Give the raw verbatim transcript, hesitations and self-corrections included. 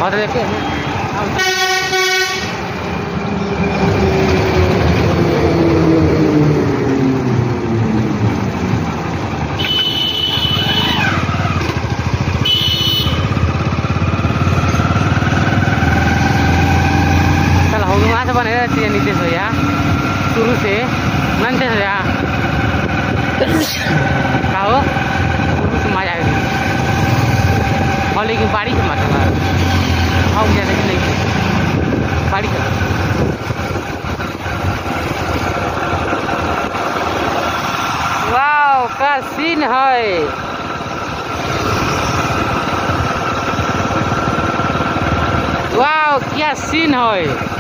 और देखिए वहाँ से बने रहती है नीचे से यहाँ शुरू से नीचे से यहाँ कहो शुरू से मजा आएगी और लेकिन बारिश मत आओ ज़्यादा नहीं बारिश वाह का सीन है वाह क्या सीन है।